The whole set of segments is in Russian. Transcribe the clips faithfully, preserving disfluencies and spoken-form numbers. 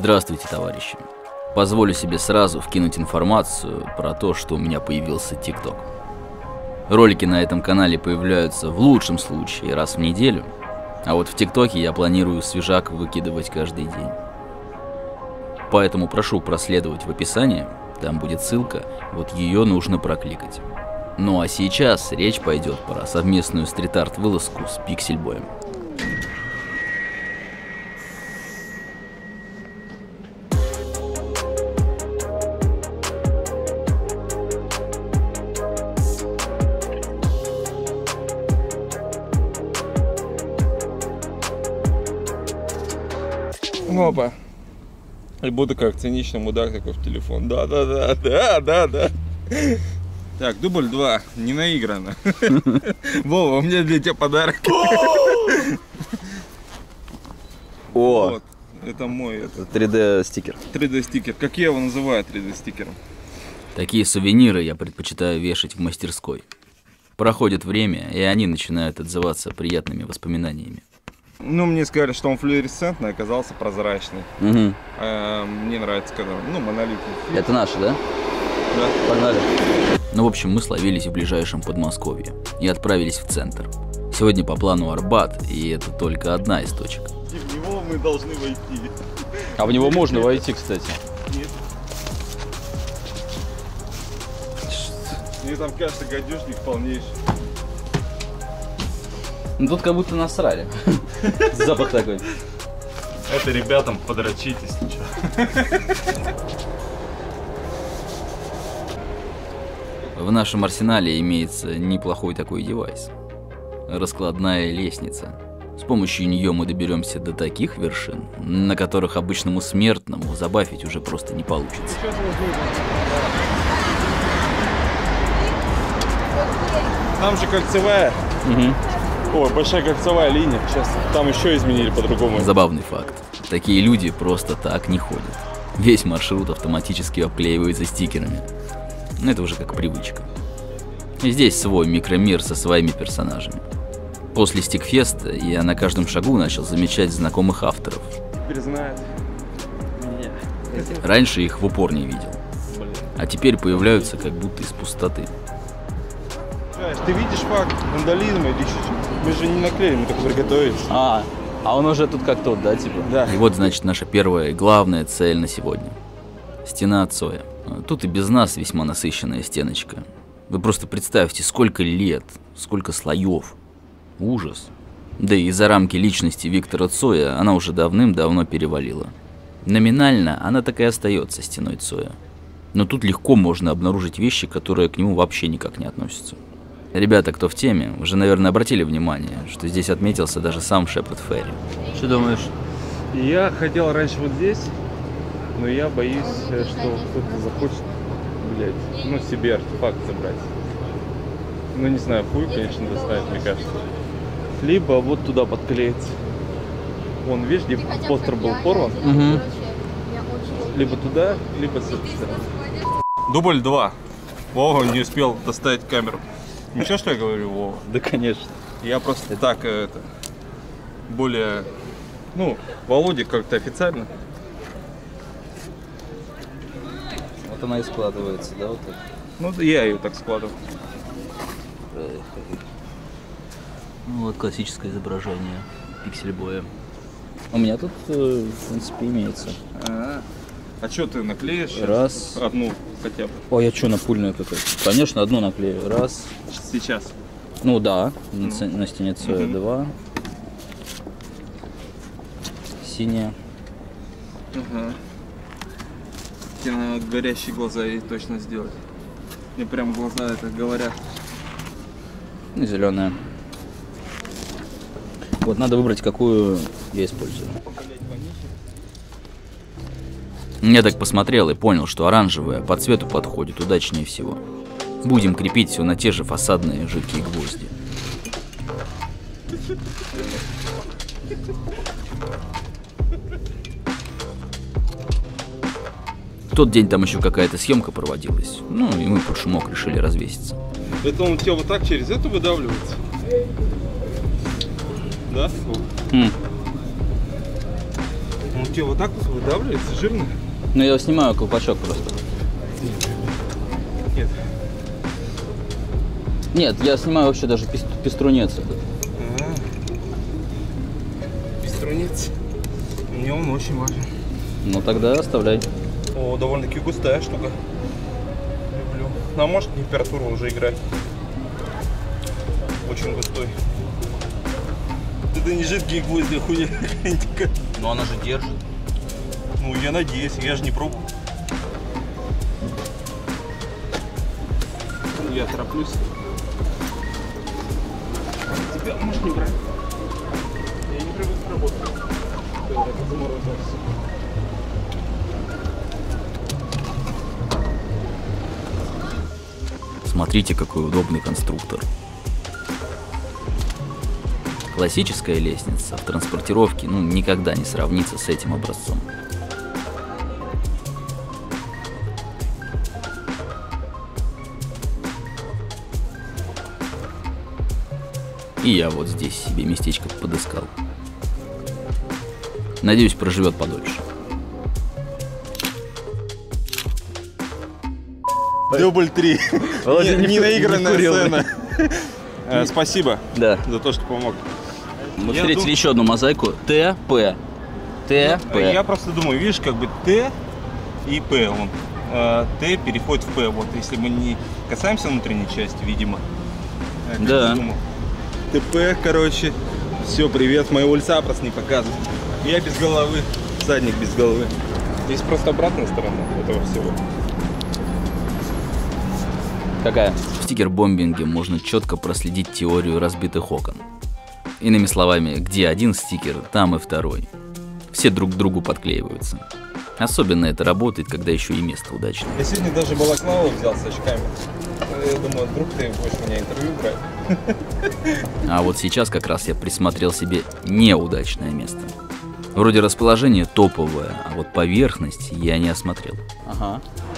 Здравствуйте, товарищи. Позволю себе сразу вкинуть информацию про то, что у меня появился ТикТок. Ролики на этом канале появляются в лучшем случае раз в неделю, а вот в ТикТоке я планирую свежак выкидывать каждый день. Поэтому прошу проследовать в описании, там будет ссылка, вот ее нужно прокликать. Ну а сейчас речь пойдет про совместную стрит-арт-вылазку с Пиксельбоем. Опа. И буду как циничный мудак такой в телефон. Да, да, да, да, да, да. Так, дубль два. Не наиграно. Вова, у меня для тебя подарок. О! Вот, это мой это. три дэ стикер. три дэ стикер. Как я его называю три дэ стикером? Такие сувениры я предпочитаю вешать в мастерской. Проходит время, и они начинают отзываться приятными воспоминаниями. Ну, мне сказали, что он флуоресцентный, оказался прозрачный. Угу. А, мне нравится, когда, ну, монолитный. Это наши, да? Да. Погнали. Ну, в общем, мы словились в ближайшем Подмосковье и отправились в центр. Сегодня по плану Арбат, и это только одна из точек. И в него мы должны войти. А в него можно войти, кстати. Нет. Мне там кажется, гадюшник полнейший. Ну, тут как будто насрали. Запах такой. Это ребятам подрочить, если что. В нашем арсенале имеется неплохой такой девайс. Раскладная лестница. С помощью нее мы доберемся до таких вершин, на которых обычному смертному забафить уже просто не получится. Там же кольцевая. Угу. Ой, большая кольцевая линия. Сейчас там еще изменили по-другому. Забавный факт. Такие люди просто так не ходят. Весь маршрут автоматически обклеивается стикерами. Это уже как привычка. И здесь свой микромир со своими персонажами. После стикфеста я на каждом шагу начал замечать знакомых авторов. Теперь знает меня. Раньше их в упор не видел. А теперь появляются как будто из пустоты. Ты видишь факт вандализма или еще что-то? Мы же не наклеили, мы только приготовились. А, а он уже тут как тот, да, типа? Да. И вот, значит, наша первая и главная цель на сегодня. Стена от Цоя. Тут и без нас весьма насыщенная стеночка. Вы просто представьте, сколько лет, сколько слоев. Ужас. Да и за рамки личности Виктора Цоя она уже давным-давно перевалила. Номинально она так и остается стеной Цоя. Но тут легко можно обнаружить вещи, которые к нему вообще никак не относятся. Ребята, кто в теме, уже, наверное, обратили внимание, что здесь отметился даже сам Шепард Ферри. Что думаешь? Я хотел раньше вот здесь, но я боюсь, что кто-то захочет, блядь, ну, себе артефакт забрать. Ну, не знаю, хуй, конечно, доставить, мне кажется. Либо вот туда подклеить. Вон, видишь, где постер был порван? Угу. Либо туда, либо с этой стороны. Дубль два. Вова не успел доставить камеру. Ничего, что я говорю, Вова? Да, конечно. Я просто так, это, более, ну, Володя как-то официально. Вот она и складывается, да, вот так? Ну, я ее так складываю. Ну, вот классическое изображение Пиксельбоя. У меня тут, в принципе, имеется. А, а что ты наклеишь? Раз. Одну хотя бы. О, я что, напульную какой? Конечно, одну наклею. Раз. Сейчас. Ну да, на, Ну. ц- на стене Цоя Мгм. два. Синяя. Ага. Тебе надо горящие глаза ей точно сделать. Мне прям глаза это говорят. И зеленая. Вот надо выбрать, какую я использую. Я так посмотрел и понял, что оранжевая по цвету подходит удачнее всего. Будем крепить все на те же фасадные жидкие гвозди. В тот день там еще какая-то съемка проводилась. Ну и мы под шумок решили развеситься. Это он тебя вот так через это выдавливается? Да? Хм. Он тебе вот так вот выдавливается, жирно? Ну я снимаю колпачок просто. Нет. Нет, я снимаю вообще даже пест пеструнец этот. А, пеструнец. Мне он очень важен. Ну тогда оставляй. О, довольно-таки густая штука. Люблю. Ну, а может температура уже играть. Очень густой. Это не жидкие гвозди, хуя. Но она же держит. Ну, я надеюсь, я же не пробую. Я тороплюсь. Тебя можешь не брать. Я не привык работать. Это заморозился. Смотрите, какой удобный конструктор. Классическая лестница в транспортировке ну, никогда не сравнится с этим образцом. И я вот здесь себе местечко подыскал. Надеюсь, проживет подольше. Дубль три. Володя, не, не не ку- наигранная не курил. сцена. Э, Спасибо Да. за то, что помог. Мы Я встретили дум- еще одну мозаику. Т П. Т П. Я просто думаю, видишь, как бы Т и П. Он. Э, Т переходит в П. Вот, если мы не касаемся внутренней части, видимо. Я как-то Да. думал. Т П, короче. Все, привет. Моего лица просто не показывают. Я без головы. Задник без головы. Здесь просто обратная сторона этого всего. Какая? В стикер-бомбинге можно четко проследить теорию разбитых окон. Иными словами, где один стикер, там и второй. Все друг к другу подклеиваются. Особенно это работает, когда еще и место удачное. Я сегодня даже балаклаву взял с очками. Я думаю, вдруг ты будешь у меня интервью брать. А вот сейчас как раз я присмотрел себе неудачное место. Вроде расположение топовое, а вот поверхность я не осмотрел. Ага.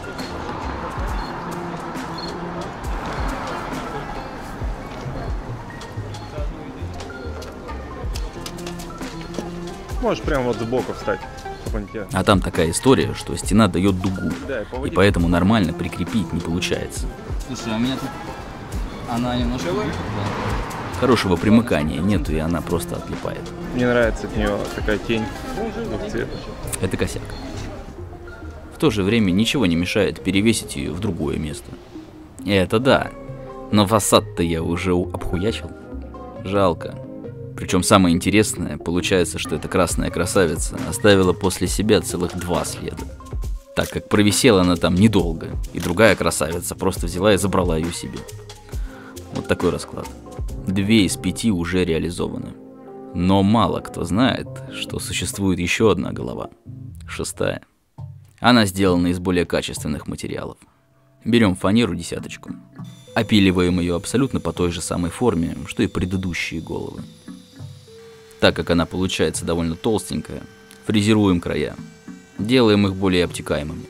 Можешь прямо вот сбоку встать. чтобы он тебя- А там такая история, что стена дает дугу. Да, и И поводи. поэтому нормально прикрепить не получается. Слушай, а у меня тут... Она немножко... Хорошего примыкания нету, и она просто отлипает. Мне нравится от нее такая тень двух цветов. Это косяк. В то же время ничего не мешает перевесить ее в другое место. Это да. Но фасад-то я уже у- обхуячил. Жалко. Причем самое интересное, получается, что эта красная красавица оставила после себя целых два следа. Так как провисела она там недолго, и другая красавица просто взяла и забрала ее себе. Вот такой расклад. Две из пяти уже реализованы. Но мало кто знает, что существует еще одна голова. Шестая. Она сделана из более качественных материалов. Берем фанеру десяточку. Опиливаем ее абсолютно по той же самой форме, что и предыдущие головы. Так как она получается довольно толстенькая, фрезеруем края. Делаем их более обтекаемыми.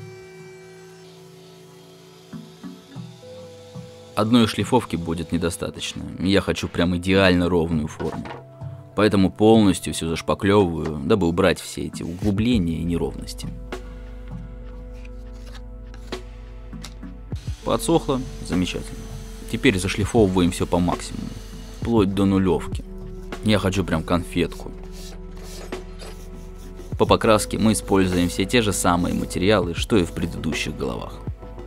Одной шлифовки будет недостаточно. Я хочу прям идеально ровную форму. Поэтому полностью все зашпаклевываю, дабы убрать все эти углубления и неровности. Подсохло? Замечательно. Теперь зашлифовываем все по максимуму. Вплоть до нулевки. Я хочу прям конфетку. По покраске мы используем все те же самые материалы, что и в предыдущих головах.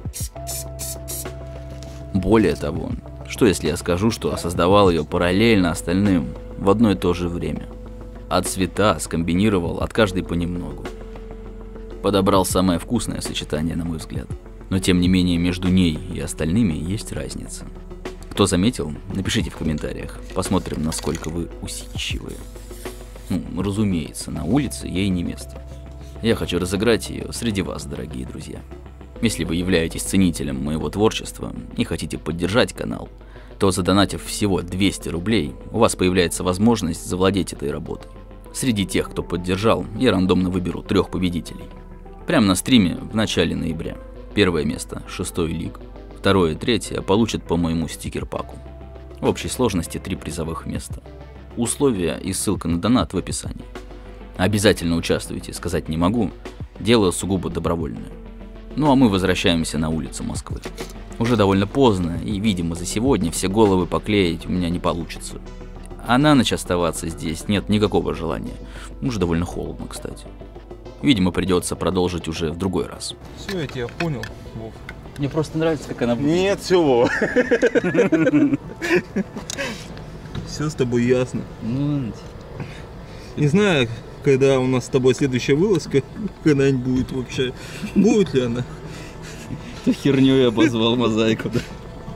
Более того, что если я скажу, что создавал ее параллельно остальным в одно и то же время, а цвета скомбинировал от каждой понемногу. Подобрал самое вкусное сочетание, на мой взгляд. Но тем не менее между ней и остальными есть разница. Кто заметил, напишите в комментариях, посмотрим, насколько вы усидчивые. Ну, разумеется, на улице ей не место. Я хочу разыграть ее среди вас, дорогие друзья. Если вы являетесь ценителем моего творчества и хотите поддержать канал, то задонатив всего двести рублей, у вас появляется возможность завладеть этой работой. Среди тех, кто поддержал, я рандомно выберу трех победителей. Прямо на стриме в начале ноября. Первое место – шестой лиг. Второе и третье получат по моему стикер-паку. В общей сложности три призовых места. Условия и ссылка на донат в описании. Обязательно участвуйте, сказать не могу. Дело сугубо добровольное. Ну а мы возвращаемся на улицу Москвы. Уже довольно поздно, и, видимо, за сегодня все головы поклеить у меня не получится. А на ночь оставаться здесь нет никакого желания. Уже довольно холодно, кстати. Видимо, придется продолжить уже в другой раз. Все, я тебя понял, Вов. Мне просто нравится, как она будет. Нет, все, Вова. Все с тобой ясно. Ну, Не знаю, когда у нас с тобой следующая вылазка, когда-нибудь будет вообще. Будет ли она? ты херню я позвал мозаику, да?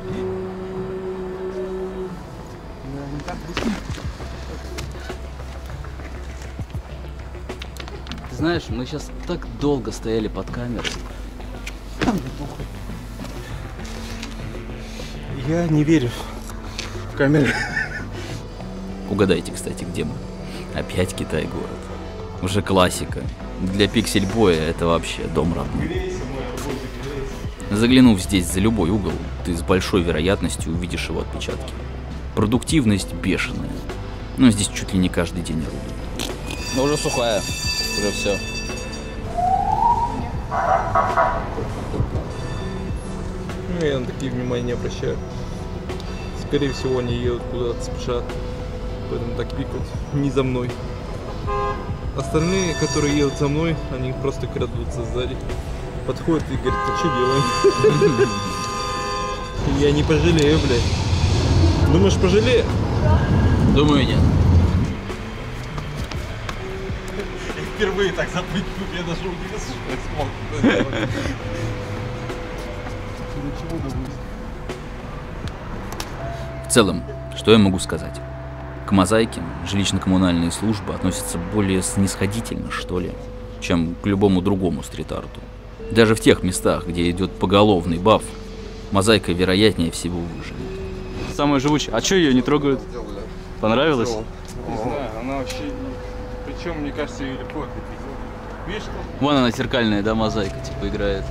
Ты знаешь, мы сейчас так долго стояли под камерой. Я не верю в камеру. Угадайте, кстати, где мы. Опять Китай-город. Уже классика. Для пиксель-боя это вообще дом родной. Заглянув здесь за любой угол, ты с большой вероятностью увидишь его отпечатки. Продуктивность бешеная. Но здесь чуть ли не каждый день рубят. Но уже сухая. Уже все. Ну, я на такие внимания не обращаю. Скорее всего, они едут куда-то спешат. Поэтому так пикают не за мной. Остальные, которые едут за мной, они просто крадутся сзади. Подходят и говорят, а что делаем? Я не пожалею, блядь. Думаешь, пожалею? Думаю, нет. Впервые так запрыгнул, я даже удивился, что я смог. В целом, что я могу сказать? К мозаике жилищно-коммунальные службы относятся более снисходительно, что ли, чем к любому другому стрит-арту. Даже в тех местах, где идет поголовный баф, мозаика вероятнее всего выживет. Самая живучая. А что ее не трогают? Понравилось? Не знаю, она вообще... Причем, мне кажется, ее легко отлепить. Видишь, что? Вон она зеркальная, да, мозаика, типа, играет.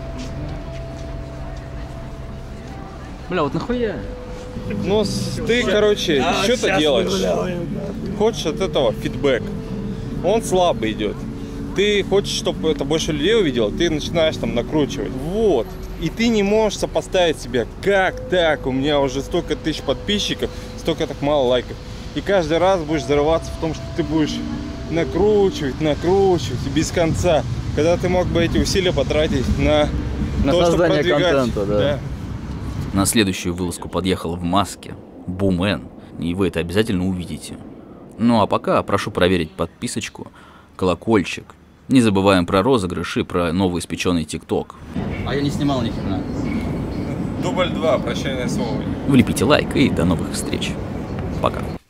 Бля, вот нахуя? Ну, ты, короче, что-то делаешь. Хочешь от этого фидбэк. Он слабо идет. Ты хочешь, чтобы это больше людей увидело, ты начинаешь там накручивать. Вот. И ты не можешь сопоставить себя, как так, у меня уже столько тысяч подписчиков, столько так мало лайков. И каждый раз будешь зарываться в том, что ты будешь накручивать, накручивать без конца. Когда ты мог бы эти усилия потратить на, на то, создание чтобы продвигать. контента, да. Да. На следующую вылазку подъехал в маске Бумен, и вы это обязательно увидите. Ну а пока прошу проверить подписочку, колокольчик. Не забываем про розыгрыш и про новоиспеченный ТикТок. А я не снимал ни хрена. Дубль два, прощальное слово. Влепите лайк и до новых встреч. Пока.